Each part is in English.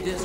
this.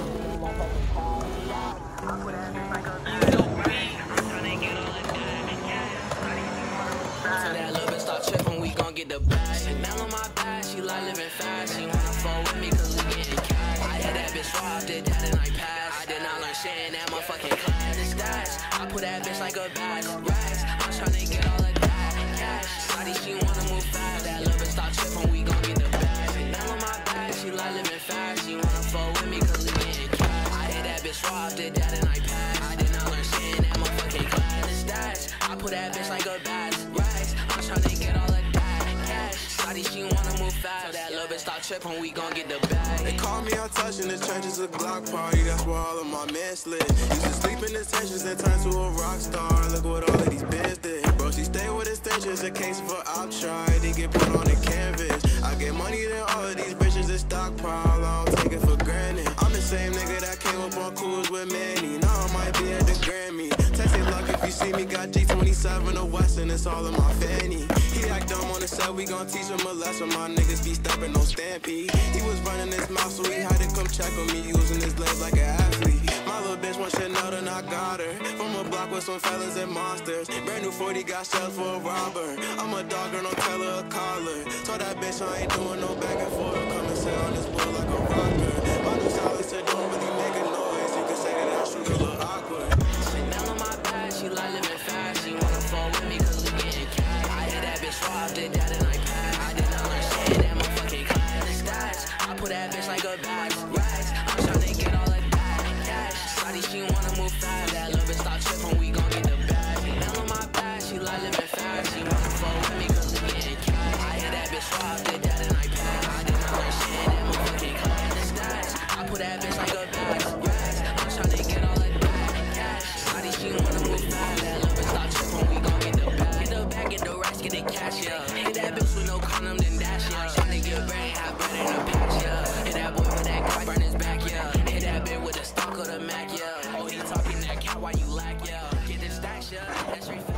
That little bitch start tripping, we gon' get the bag. Chanel on my back, she like living fast. She wanna fuck with me cause we getting cash. I had that bitch robbed, did that and I passed. I did not learn shit in that motherfucking class. The stats, I put that bitch like a bag. Racks, I'm tryna get all of that cash. Shawty, she wanna move fast. That little bitch start tripping, we gon' get the bag. Chanel on my back, she like living fast. She wanna fuck with me cause we getting cash. I had that bitch robbed, did that and I passed. I did not learn shit in that motherfucking class. The stats, I put that bitch like a bag. I'm tryna get all of that cash. Shawty, she wanna move fast. So that little bitch start tripping, we gon' get the bag. They call me untouched in the trenches, a Glock party. That's where all of my men slid. Used to sleep in extensions and turn to a rock star. Look what all of these bands did. Bro, she stay with extensions in case of an outry. They get put on the canvas. I get money than all of these bitches in stockpile. I don't take it for granted. I'm the same nigga that came up on cruise with Manny. Now I might be at the Grammy. Text it luck if you see me. Got G27 or Western, it's all in my fanny. He act dumb on the set, we gon' teach him a lesson. My niggas be stepping on Stampede. He was running his mouth, so he had to come check on me. Using his legs like an athlete. My little bitch want Chanel and I got her. From a block with some fellas and monsters. Brand new 40 got shells for a robber. I'm a dog, girl, don't tell her a collar. Told that bitch I ain't doing no back and forth. Come and sit on this board like a rocker. My new silencer don't really make a noise. You can say that I shoot a little awkward. Chanel on my back, she like living fast. She wanna fuck with me cause we getting cash. I had that bitch robbed, did that and I passed. I did not learn shit in that motherfucking class. The stats, I put that bitch like a bag. Racks, I'm tryna get all of that cash. Shawty, she wanna move fast. That little bitch start tripping, we gon' get the bag. Chanel on my back, she like living fast. She wanna fuck with me cause we getting cash. I had that bitch robbed, did that and I passed. I did not learn shit in that motherfucking class. The stats, I put that bitch like a bag. Racks, I'm tryna get all of that cash. Shawty, she wanna move fast. That little bitch start tripping, we gon' get the bag. Get the bag, get the racks, get the cash, yeah. Hit that bitch with no condom, then dash, yeah. Tryna get brain, have bread in the patch, yeah. Hit that boy with that guy, burn his back, yeah. Hit that bitch with the stock of the Mac, yeah. Oh, he talking that cat while you lack, yeah. Get the stacks, yeah. That's